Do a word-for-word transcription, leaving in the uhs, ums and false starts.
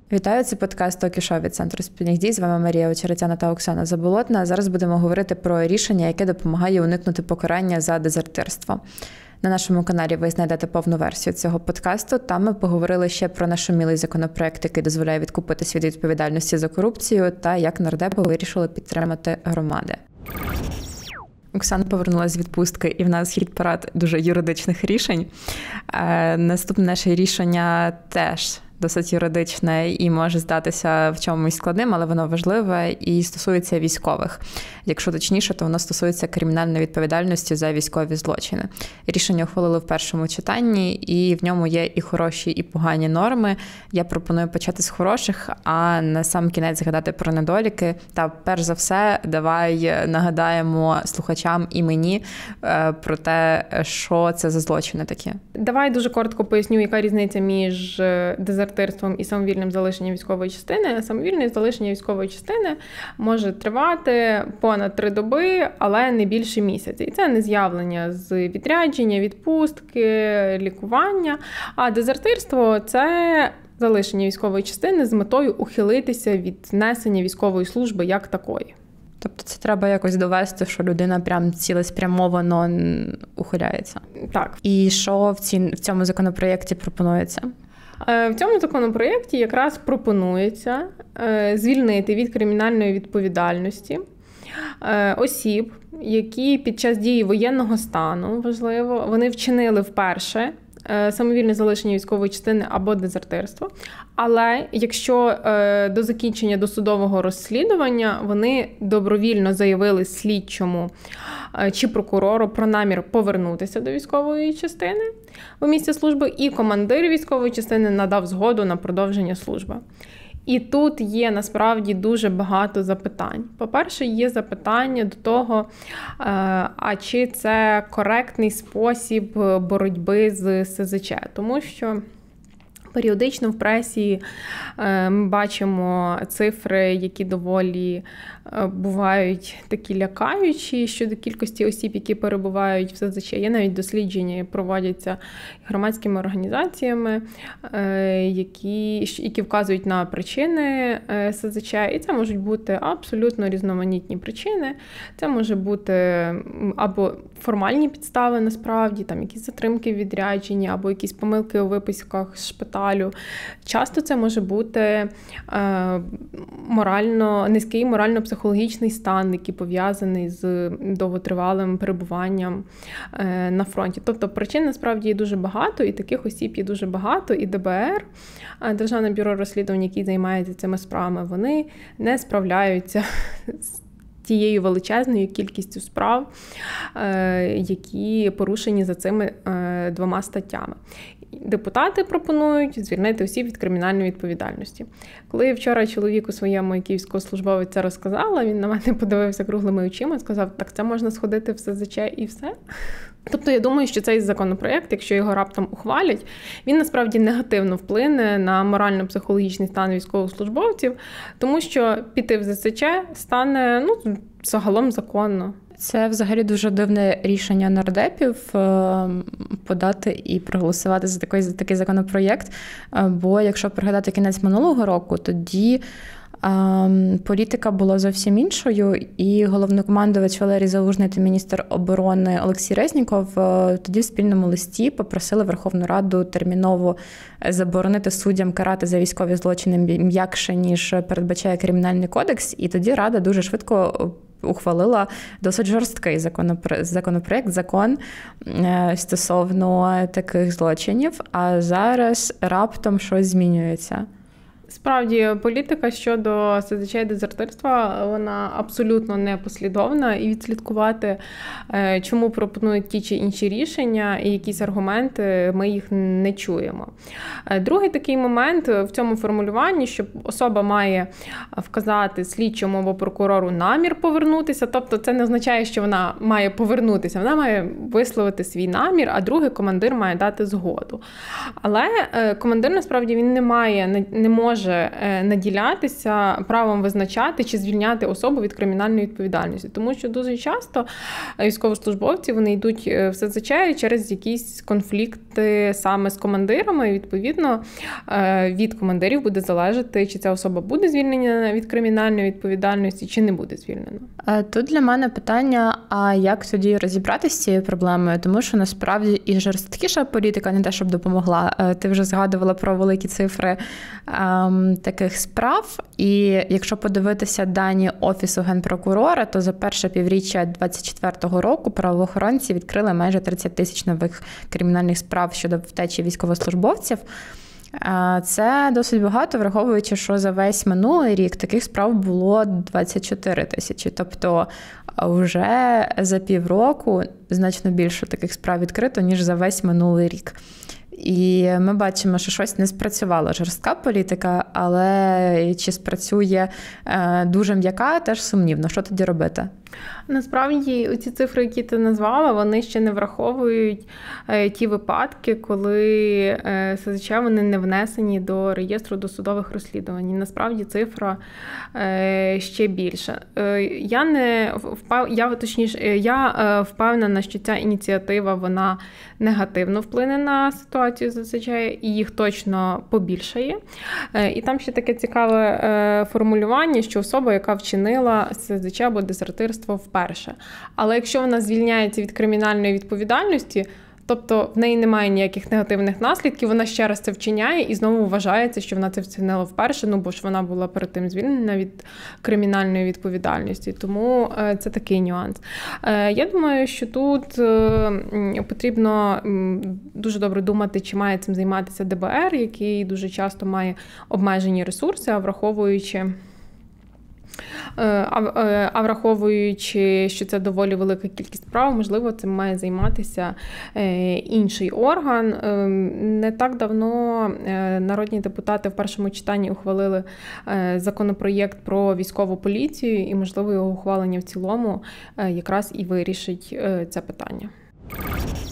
Вітаю, це подкаст «Токі Шоу» від Центру спільних дій. З вами Марія Очеретяна та Оксана Заболотна. Зараз будемо говорити про рішення, яке допомагає уникнути покарання за дезертирство. На нашому каналі ви знайдете повну версію цього подкасту. Там ми поговорили ще про нашумілий законопроект, який дозволяє відкупитись від відповідальності за корупцію, та як нардепи вирішили підтримати громади. Оксана повернулася з відпустки, і в нас хіт-парад дуже юридичних рішень. Наступне наше рішення теж досить юридичне і може здатися в чомусь складним, але воно важливе і стосується військових. Якщо точніше, то воно стосується кримінальної відповідальності за військові злочини. Рішення ухвалили в першому читанні, і в ньому є і хороші, і погані норми. Я пропоную почати з хороших, а на сам кінець згадати про недоліки. Та перш за все, давай нагадаємо слухачам і мені про те, що це за злочини такі. Давай дуже коротко поясню, яка різниця між дезертирством і самовільним залишенням військової частини. Самовільне залишення військової частини може тривати понад три доби, але не більше місяця. І це не з'явлення з відрядження, відпустки, лікування. А дезертирство – це залишення військової частини з метою ухилитися від несення військової служби як такої. Тобто це треба якось довести, що людина прям цілеспрямовано ухиляється. Так. І що в, ці, в цьому законопроєкті пропонується? В цьому законопроєкті якраз пропонується звільнити від кримінальної відповідальності осіб, які під час дії воєнного стану, важливо, вони вчинили вперше самовільне залишення військової частини або дезертирство. Але якщо до закінчення досудового розслідування вони добровільно заявили слідчому чи прокурору про намір повернутися до військової частини у місці служби, і командир військової частини надав згоду на продовження служби. І тут є насправді дуже багато запитань. По-перше, є запитання до того, а чи це коректний спосіб боротьби з ес зет че. Тому що періодично в пресі ми бачимо цифри, які доволі бувають такі лякаючі щодо кількості осіб, які перебувають в ес зет че. Є навіть дослідження, проводяться громадськими організаціями, які, які вказують на причини ес зет че. І це можуть бути абсолютно різноманітні причини. Це може бути або формальні підстави насправді, там якісь затримки в відрядженні, або якісь помилки у виписках з шпиталю. Часто це може бути е, морально, низький морально-психологічний стан, який пов'язаний з довготривалим перебуванням е, на фронті. Тобто причин насправді є дуже багато, і таких осіб є дуже багато, і де бе ер, Державне бюро розслідувань, які займаються цими справами, вони не справляються з тією величезною кількістю справ, які порушені за цими двома статтями. Депутати пропонують звільнити осіб від кримінальної відповідальності. Коли вчора чоловіку своєму, який військовослужбовець, це розказала, він на мене подивився круглими очима і сказав, так це можна сходити в ес зет че і все? Тобто я думаю, що цей законопроєкт, якщо його раптом ухвалять, він насправді негативно вплине на морально-психологічний стан військовослужбовців, тому що піти в ес зет че стане, ну, загалом законно. Це взагалі дуже дивне рішення нардепів подати і проголосувати за такий, за такий законопроєкт, бо якщо пригадати кінець минулого року, тоді політика була зовсім іншою, і головнокомандувач Валерій Залужний та міністр оборони Олексій Резніков тоді в спільному листі попросили Верховну Раду терміново заборонити суддям карати за військові злочини м'якше, ніж передбачає Кримінальний кодекс, і тоді Рада дуже швидко ухвалила досить жорсткий законопроект, закон стосовно таких злочинів, а зараз раптом щось змінюється. Справді, політика щодо ес зет че і дезертирства, вона абсолютно непослідовна, і відслідкувати, чому пропонують ті чи інші рішення і якісь аргументи, ми їх не чуємо. Другий такий момент в цьому формулюванні, що особа має вказати слідчому або прокурору намір повернутися, тобто це не означає, що вона має повернутися, вона має висловити свій намір, а другий командир має дати згоду. Але командир, насправді, він не має, не може може наділятися правом визначати чи звільняти особу від кримінальної відповідальності. Тому що дуже часто військовослужбовці вони йдуть в СЗЧ через якісь конфлікти саме з командирами, і відповідно від командирів буде залежати, чи ця особа буде звільнена від кримінальної відповідальності, чи не буде звільнена. Тут для мене питання, а як тоді розібратися з цією проблемою? Тому що насправді і жорсткіша політика не те, щоб допомогла. Ти вже згадувала про великі цифри ем, таких справ, і якщо подивитися дані Офісу Генпрокурора, то за перше півріччя двадцять четвертого року правоохоронці відкрили майже тридцять тисяч нових кримінальних справ щодо втечі військовослужбовців. Це досить багато, враховуючи, що за весь минулий рік таких справ було двадцять чотири тисячі. Тобто вже за півроку значно більше таких справ відкрито, ніж за весь минулий рік. І ми бачимо, що щось не спрацювала жорстка політика, але чи спрацює дуже м'яка, теж сумнівно. Що тоді робити? Насправді, ці цифри, які ти назвала, вони ще не враховують ті випадки, коли СЗЧ вони не внесені до реєстру досудових розслідувань. І насправді цифра ще більша. Я не впев... я, точніше, я впевнена, що ця ініціатива вона негативно вплине на ситуацію з СЗЧ, і їх точно побільшає. І там ще таке цікаве формулювання, що особа, яка вчинила СЗЧ або дезертирство вперше. Але якщо вона звільняється від кримінальної відповідальності, тобто в неї немає ніяких негативних наслідків, вона ще раз це вчиняє і знову вважається, що вона це вчинила вперше, ну бо ж вона була перед тим звільнена від кримінальної відповідальності. Тому це такий нюанс. Я думаю, що тут потрібно дуже добре думати, чи має цим займатися ДБР, який дуже часто має обмежені ресурси, а враховуючи А враховуючи, що це доволі велика кількість справ, можливо, цим має займатися інший орган. Не так давно народні депутати в першому читанні ухвалили законопроєкт про військову поліцію, і, можливо, його ухвалення в цілому якраз і вирішить це питання.